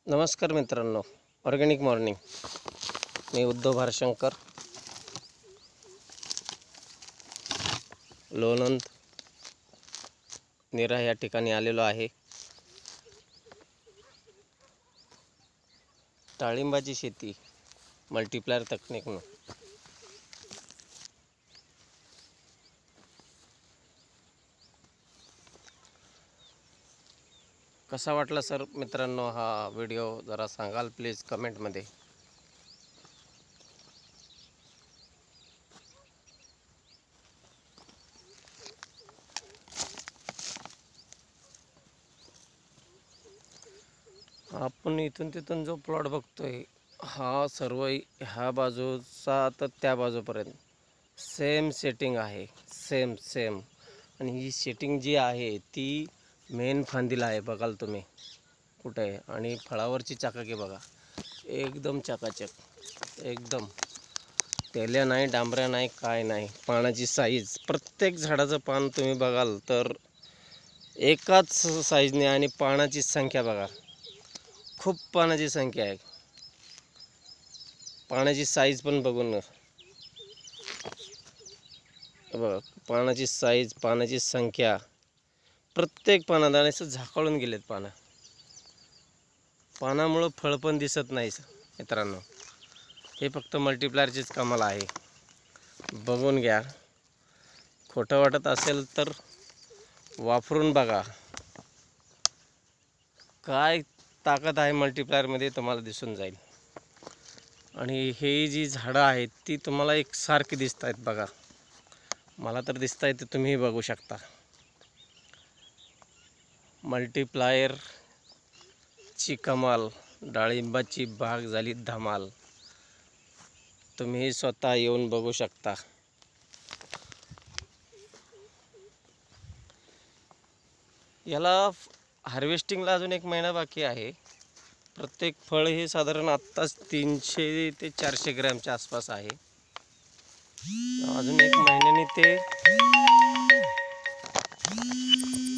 नमस्कार मित्रांनो, organic morning. मी उद्धव भारशंकर, लोणंद निरा या ठिकाणी आलेलो आहे. डाळिंबाची शेती मल्टीप्लायर तकनीकनं. कसा वाटला सर मित्रांनो हा व्हिडिओ, जरा सांगाल प्लीज कमेंटमध्ये. आपण इथून तिथून जो प्लॉट बघतोय, हा सर्व ह्या बाजूचा तर त्या बाजूपर्यंत सेम सेटिंग आहे, सेम. आणि ही सेटिंग जी आहे ती मेन फांदीला आहे, बघाल तुम्ही कुठे आहे. आणि फळावरची चाकाकी बघा, एकदम चकाचक, एकदम तेल्या नाही, डांबऱ्या नाही, काय नाही. पानाची साईज, प्रत्येक झाडाचं पान तुम्ही बघाल तर एकाच साईजने. आणि पानाची संख्या बघा, खूप पानाची संख्या आहे. पानाची साईज पण बघून बघा, पानाची साईज, पानाची संख्या, प्रत्येक पानात असं झाकळून गेलेत पानं. पानामुळं फळ पण दिसत नाही मित्रांनो. हे फक्त मल्टीप्लायरचीच कमाल आहे, बघून घ्या. खोटं वाटत असेल तर वापरून बघा, काय ताकद आहे मल्टीप्लायरमध्ये तुम्हाला दिसून जाईल. आणि हे जी झाडं आहेत ती तुम्हाला एकसारखी दिसत आहेत बघा. मला तर दिसत आहे, ते तुम्ही बघू शकता. मल्टीप्लायरची कमाल, डाळिंबाची बाग झाली धमाल. तुम्ही स्वतः येऊन बघू शकता. याला हार्वेस्टिंगला अजून 1 महिना बाकी आहे. प्रत्येक फळ हे साधारण आत्ताच 300 ते 400 ग्रॅमच्या आसपास आहे. अजून 1 महिन्याने ते